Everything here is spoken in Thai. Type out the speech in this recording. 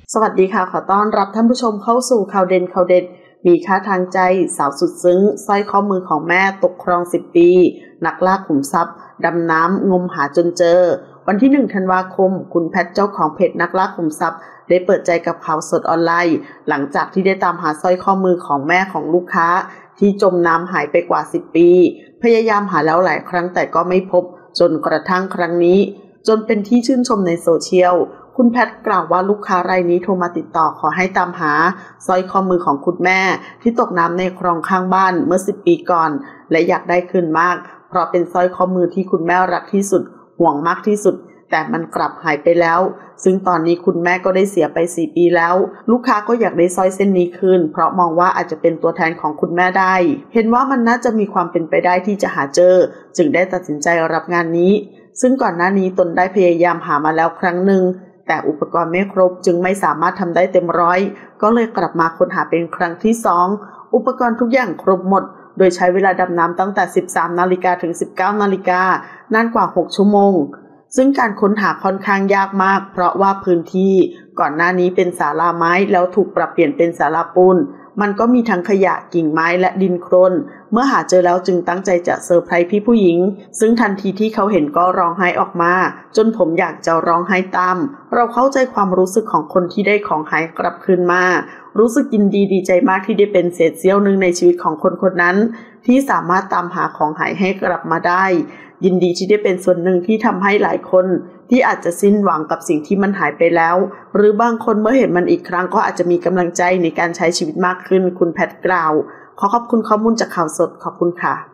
สวัสดีค่ะขอต้อนรับท่านผู้ชมเข้าสู่ข่าวเด่นข่าวเด็ดมีค่าทางใจสาวสุดซึ้งสร้อยข้อมือของแม่ตกคลอง10 ปีนักล่าขุมทรัพย์ดำน้ำงมหาจนเจอวันที่1 ธันวาคมคุณแพทเจ้าของเพจนักล่าขุมทรัพย์ได้เปิดใจกับข่าวสดออนไลน์หลังจากที่ได้ตามหาสร้อยข้อมือของแม่ของลูกค้าที่จมน้ำหายไปกว่า10 ปีพยายามหาแล้วหลายครั้งแต่ก็ไม่พบจนกระทั่งครั้งนี้จนเป็นที่ชื่นชมในโซเชียลคุณแพทกล่าวว่าลูกค้ารายนี้โทรมาติดต่อขอให้ตามหาสร้อยข้อมือของคุณแม่ที่ตกน้ำในคลองข้างบ้านเมื่อ10 ปีก่อนและอยากได้คืนมากเพราะเป็นสร้อยข้อมือที่คุณแม่รักที่สุดห่วงมากที่สุดแต่มันกลับหายไปแล้วซึ่งตอนนี้คุณแม่ก็ได้เสียไป4 ปีแล้วลูกค้าก็อยากได้สร้อยเส้นนี้คืนเพราะมองว่าอาจจะเป็นตัวแทนของคุณแม่ได้เห็นว่ามันน่าจะมีความเป็นไปได้ที่จะหาเจอจึงได้ตัดสินใจรับงานนี้ซึ่งก่อนหน้านี้ตนได้พยายามหามาแล้วครั้งหนึ่งแต่อุปกรณ์ไม่ครบจึงไม่สามารถทำได้เต็มร้อยก็เลยกลับมาค้นหาเป็นครั้งที่2อุปกรณ์ทุกอย่างครบหมดโดยใช้เวลาดำน้ำตั้งแต่ 13 นาฬิกาถึง 19 นาฬิกานานกว่า6 ชั่วโมงซึ่งการค้นหาค่อนข้างยากมากเพราะว่าพื้นที่ก่อนหน้านี้เป็นศาลาไม้แล้วถูกปรับเปลี่ยนเป็นศาลาปูนมันก็มีทั้งขยะกิ่งไม้และดินโคลนเมื่อหาเจอแล้วจึงตั้งใจจะเซอร์ไพรส์พี่ผู้หญิงซึ่งทันทีที่เขาเห็นก็ร้องไห้ออกมาจนผมอยากจะร้องไห้ตามเราเข้าใจความรู้สึกของคนที่ได้ของหายกลับคืนมารู้สึกยินดีใจมากที่ได้เป็นเศษเสี้ยวหนึ่งในชีวิตของคนคนนั้นที่สามารถตามหาของหายให้กลับมาได้ยินดีที่ได้เป็นส่วนหนึ่งที่ทำให้หลายคนที่อาจจะสิ้นหวังกับสิ่งที่มันหายไปแล้วหรือบางคนเมื่อเห็นมันอีกครั้งก็อาจจะมีกำลังใจในการใช้ชีวิตมากขึ้นคุณแพทกล่าวขอขอบคุณข้อมูลจากข่าวสดขอบคุณค่ะ